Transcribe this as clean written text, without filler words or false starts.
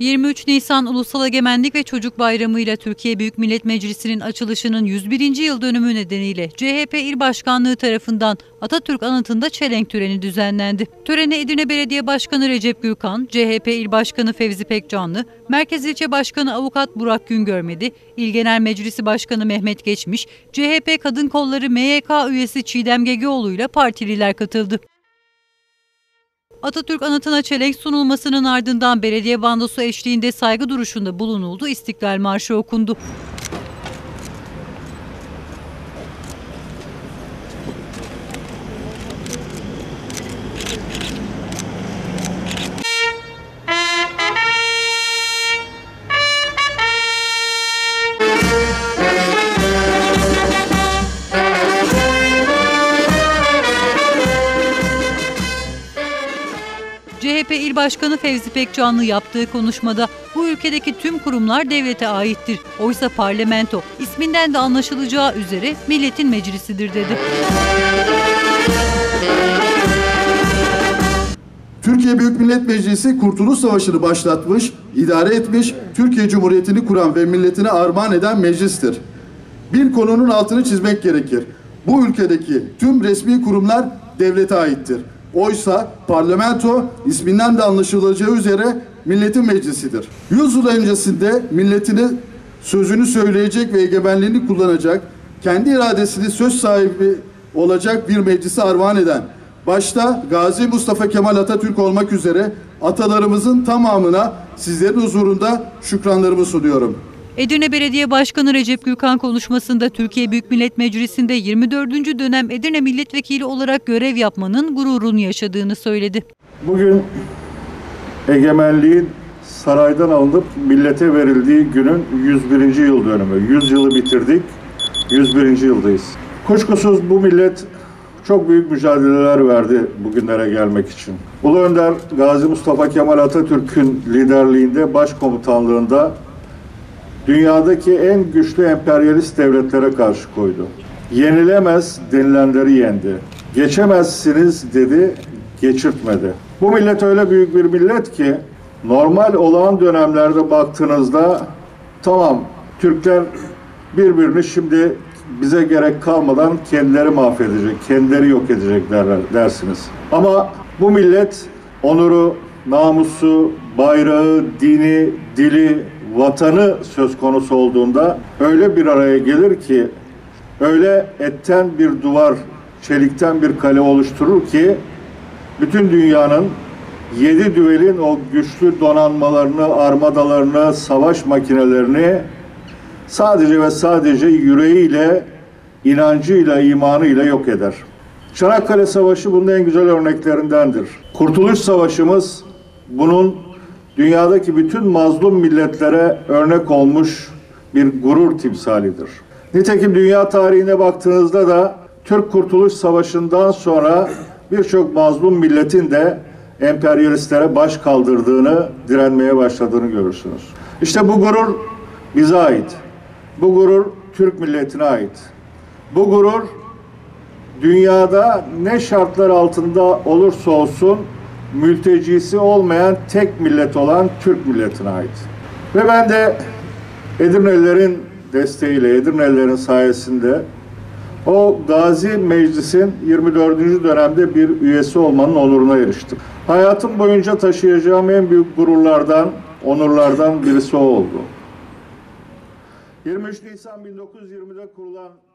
23 Nisan Ulusal Egemenlik ve Çocuk Bayramı ile Türkiye Büyük Millet Meclisi'nin açılışının 101. yıl dönümü nedeniyle CHP İl Başkanlığı tarafından Atatürk Anıtı'nda çelenk töreni düzenlendi. Törene Edirne Belediye Başkanı Recep Gürkan, CHP İl Başkanı Fevzi Pekcanlı, Merkez İlçe Başkanı Avukat Burak Güngörmedi, İl Genel Meclisi Başkanı Mehmet Geçmiş, CHP Kadın Kolları MYK üyesi Çiğdem Gegeoğlu ile partililer katıldı. Atatürk Anıtı'na çelenk sunulmasının ardından belediye bandosu eşliğinde saygı duruşunda bulunuldu, İstiklal Marşı okundu. CHP İl Başkanı Fevzi Pekcanlı yaptığı konuşmada bu ülkedeki tüm kurumlar devlete aittir. Oysa parlamento isminden de anlaşılacağı üzere milletin meclisidir dedi. Türkiye Büyük Millet Meclisi Kurtuluş Savaşı'nı başlatmış, idare etmiş, Türkiye Cumhuriyeti'ni kuran ve milletine armağan eden meclistir. Bir konunun altını çizmek gerekir. Bu ülkedeki tüm resmi kurumlar devlete aittir. Oysa parlamento isminden de anlaşılacağı üzere milletin meclisidir. 100 yıl öncesinde milletine sözünü söyleyecek ve egemenliğini kullanacak, kendi iradesini söz sahibi olacak bir meclisi armağan eden, başta Gazi Mustafa Kemal Atatürk olmak üzere atalarımızın tamamına sizlerin huzurunda şükranlarımı sunuyorum. Edirne Belediye Başkanı Recep Gürkan konuşmasında Türkiye Büyük Millet Meclisi'nde 24. dönem Edirne Milletvekili olarak görev yapmanın gururunu yaşadığını söyledi. Bugün egemenliğin saraydan alınıp millete verildiği günün 101. yıl dönümü. 100 yılı bitirdik, 101. yıldayız. Kuşkusuz bu millet çok büyük mücadeleler verdi bugünlere gelmek için. Ulu Önder Gazi Mustafa Kemal Atatürk'ün liderliğinde, başkomutanlığında dünyadaki en güçlü emperyalist devletlere karşı koydu. Yenilemez denilenleri yendi. Geçemezsiniz dedi, geçirtmedi. Bu millet öyle büyük bir millet ki normal olağan dönemlerde baktığınızda tamam Türkler birbirini şimdi bize gerek kalmadan kendileri mahvedecek, kendileri yok edecekler dersiniz. Ama bu millet onuru, namusu, bayrağı, dini, dili, vatanı söz konusu olduğunda öyle bir araya gelir ki, öyle etten bir duvar, çelikten bir kale oluşturur ki bütün dünyanın 7 düvelin o güçlü donanmalarını, armadalarını, savaş makinelerini sadece ve sadece yüreğiyle, inancıyla, imanıyla yok eder. Çanakkale Savaşı bunun en güzel örneklerindendir. Kurtuluş Savaşımız bunun dünyadaki bütün mazlum milletlere örnek olmuş bir gurur timsalidir. Nitekim dünya tarihine baktığınızda da Türk Kurtuluş Savaşı'ndan sonra birçok mazlum milletin de emperyalistlere baş kaldırdığını, direnmeye başladığını görürsünüz. İşte bu gurur bize ait. Bu gurur Türk milletine ait. Bu gurur dünyada ne şartlar altında olursa olsun mültecisi olmayan tek millet olan Türk milletine ait. Ve ben de Edirnelilerin desteğiyle, Edirnelilerin sayesinde o Gazi Meclis'in 24. dönemde bir üyesi olmanın onuruna eriştim. Hayatım boyunca taşıyacağım en büyük gururlardan, onurlardan birisi o oldu. 23 Nisan 1920'de kurulan